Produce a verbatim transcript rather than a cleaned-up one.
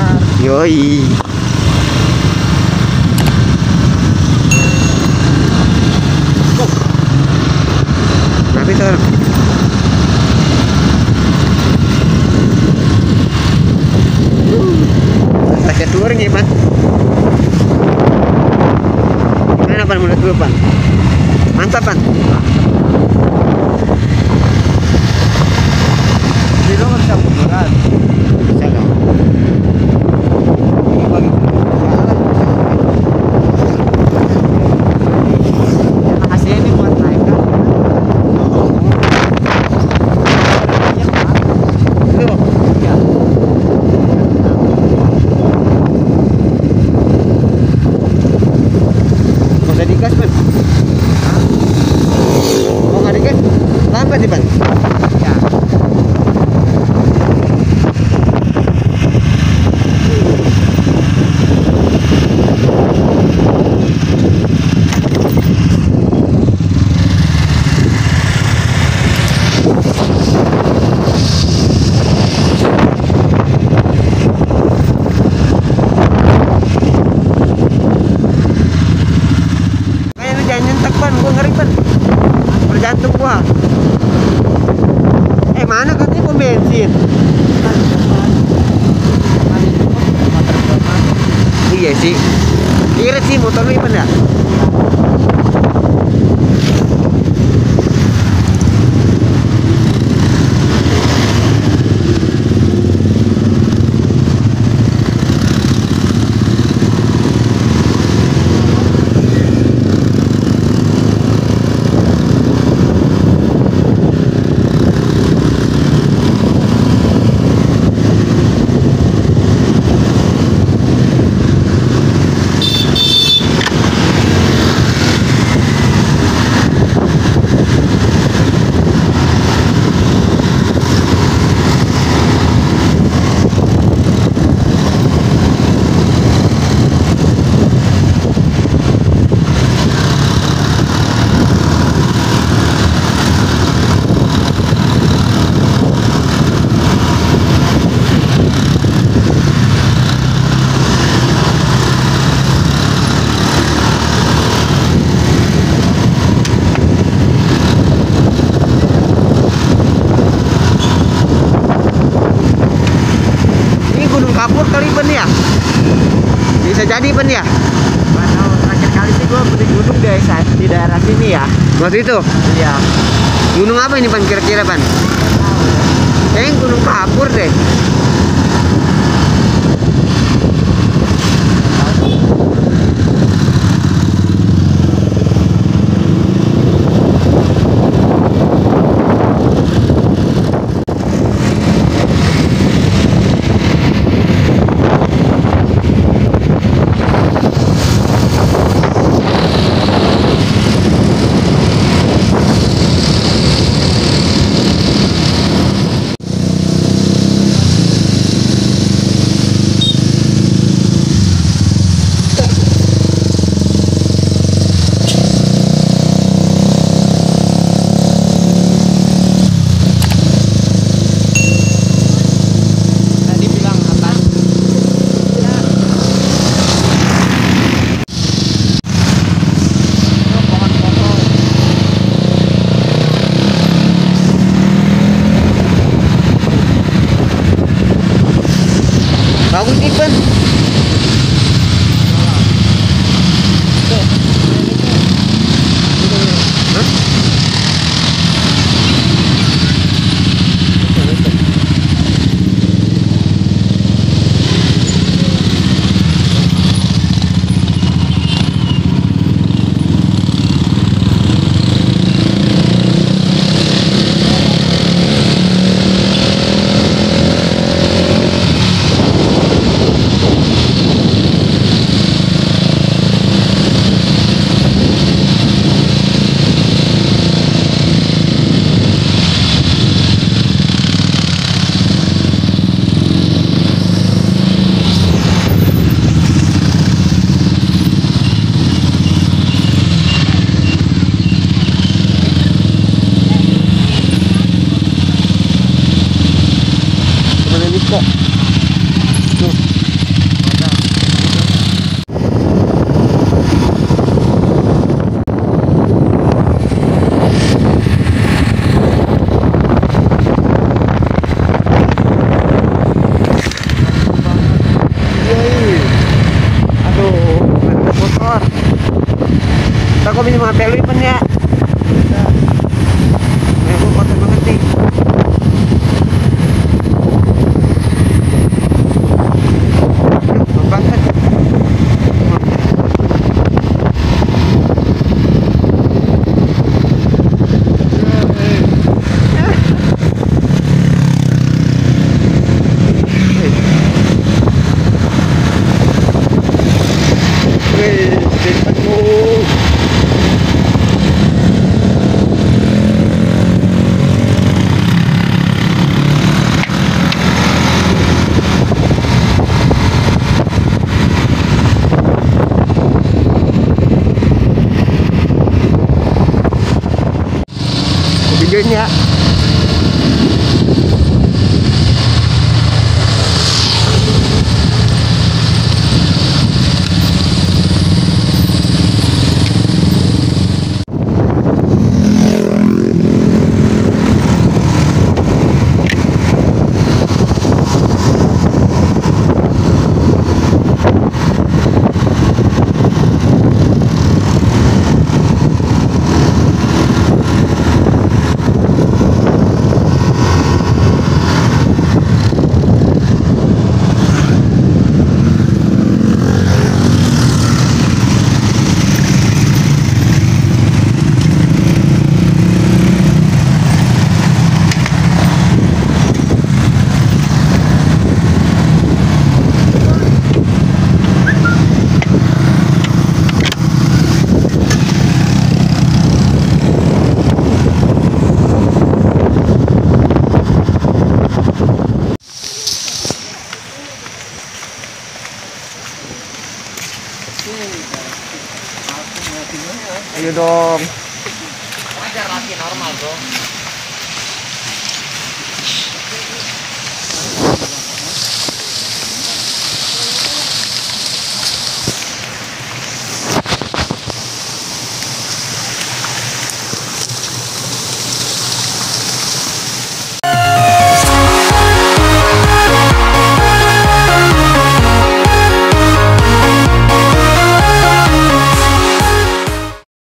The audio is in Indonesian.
besar. Yoi. Tapi tuh Tasya touring ya Pan. Gimana Pan menurut lu Pan? Mantap Pan. Jadi lo nggak bisa munduran. Bisa dong. Ini bagi hasilnya ini buat naik kan. Ya, Pak. Lu Ya. nggak usah digas Pan. Mau nggak digas? Lambat sih Pan. Ya. Kayak lu jangan nyentak Pan, gua ngeri Pan. Berjantung gua. Eh mana katanya pom bensin? Iya sih. Irit sih motor lu Pan ya? Ini gunung kapur kali Pan ya? Bisa jadi Pan ya? Padahal terakhir kali sih gue beli gunung deh saat di daerah sini ya. Waktu itu Iya. gunung apa ini Pan kira-kira Pan? Kayaknya gunung kapur deh. Tadi bilang apa? Itu pohon-pohon. Bagus nih Pan. Hah? aku bisa mampir lu Ipan ya. Ya gue kotor banget nih. Aduh, banget. Videoin ya. Ayo dong. Wajar lagi normal bro.